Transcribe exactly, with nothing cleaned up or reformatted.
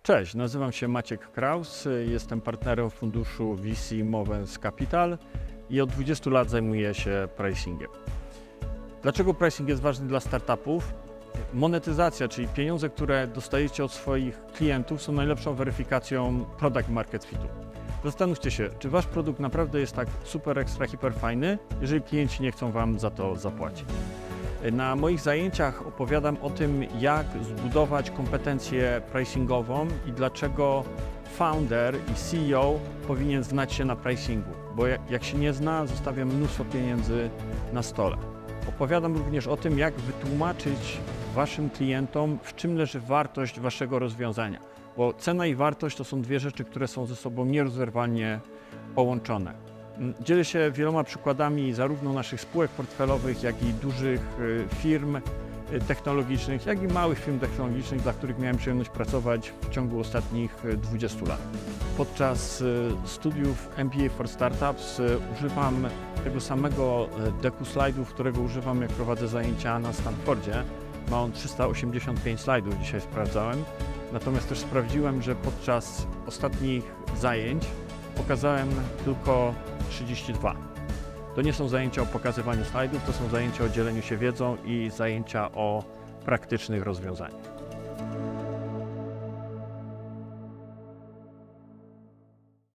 Cześć, nazywam się Maciek Kraus, jestem partnerem funduszu V C Movens Capital i od dwudziestu lat zajmuję się pricingiem. Dlaczego pricing jest ważny dla startupów? Monetyzacja, czyli pieniądze, które dostajecie od swoich klientów, są najlepszą weryfikacją product market fitu. Zastanówcie się, czy wasz produkt naprawdę jest tak super, ekstra, hiper fajny, jeżeli klienci nie chcą wam za to zapłacić. Na moich zajęciach opowiadam o tym, jak zbudować kompetencję pricingową i dlaczego founder i C E O powinien znać się na pricingu, bo jak się nie zna, zostawia mnóstwo pieniędzy na stole. Opowiadam również o tym, jak wytłumaczyć waszym klientom, w czym leży wartość waszego rozwiązania, bo cena i wartość to są dwie rzeczy, które są ze sobą nierozerwalnie połączone. Dzielę się wieloma przykładami zarówno naszych spółek portfelowych, jak i dużych firm technologicznych, jak i małych firm technologicznych, dla których miałem przyjemność pracować w ciągu ostatnich dwudziestu lat. Podczas studiów M B A for Startups używam tego samego deku slajdów, którego używam, jak prowadzę zajęcia na Stanfordzie. Ma on trzysta osiemdziesiąt pięć slajdów, dzisiaj sprawdzałem. Natomiast też sprawdziłem, że podczas ostatnich zajęć pokazałem tylko trzydzieści dwa. To nie są zajęcia o pokazywaniu slajdów, to są zajęcia o dzieleniu się wiedzą i zajęcia o praktycznych rozwiązaniach.